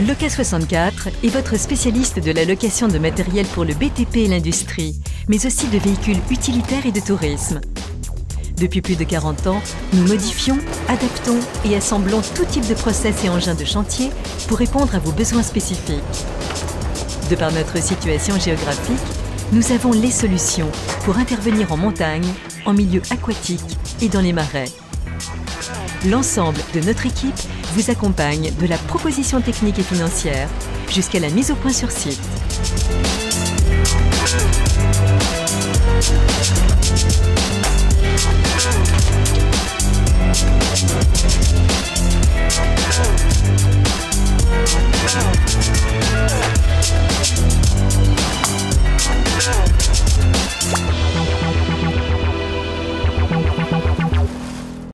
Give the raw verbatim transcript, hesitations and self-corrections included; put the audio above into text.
Loca soixante-quatre est votre spécialiste de la location de matériel pour le B T P et l'industrie, mais aussi de véhicules utilitaires et de tourisme. Depuis plus de quarante ans, nous modifions, adaptons et assemblons tout type de process et engins de chantier pour répondre à vos besoins spécifiques. De par notre situation géographique, nous avons les solutions pour intervenir en montagne, en milieu aquatique et dans les marais. L'ensemble de notre équipe vous accompagne de la proposition technique et financière jusqu'à la mise au point sur site.